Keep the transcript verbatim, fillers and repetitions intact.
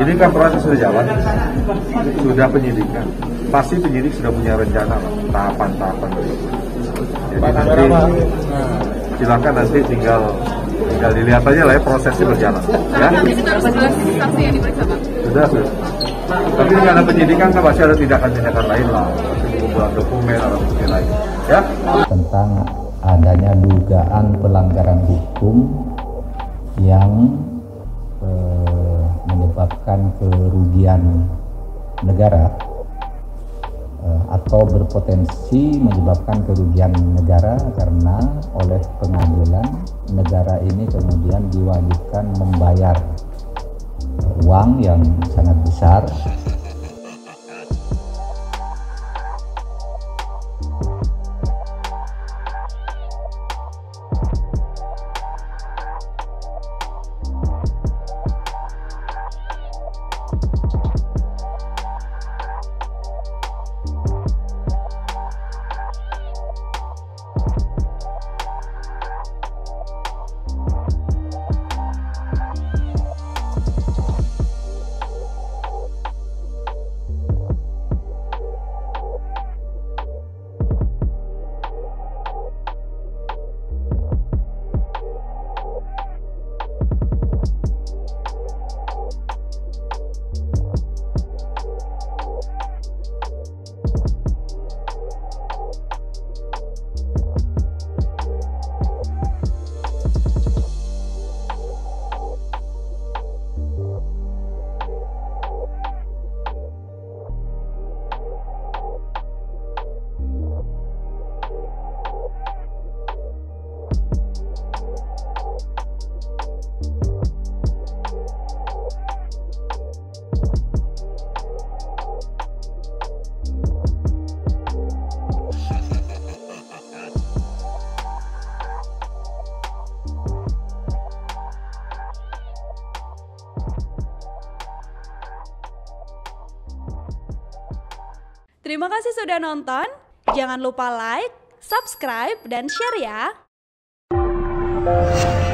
Ini kan proses sudah jalan, sudah penyidikan. Pasti penyidik sudah punya rencana lah, tahapan-tahapan berikut. Jadi nanti silakan nanti tinggal tinggal dilihat aja lah ya prosesnya berjalan. Ya. Saksi yang diperiksa, Pak? Sudah, sudah. Tapi karena penyidikan kan pasti ada tindakan-tindakan lain lah, pengumpulan dokumen atau bukti lain. Ya. Tentang adanya dugaan pelanggaran hukum yang eh, menyebabkan kerugian negara eh, atau berpotensi menyebabkan kerugian negara karena oleh pengadilan negara ini kemudian diwajibkan membayar uang yang sangat besar. Terima kasih sudah nonton. Jangan lupa like, subscribe, dan share ya.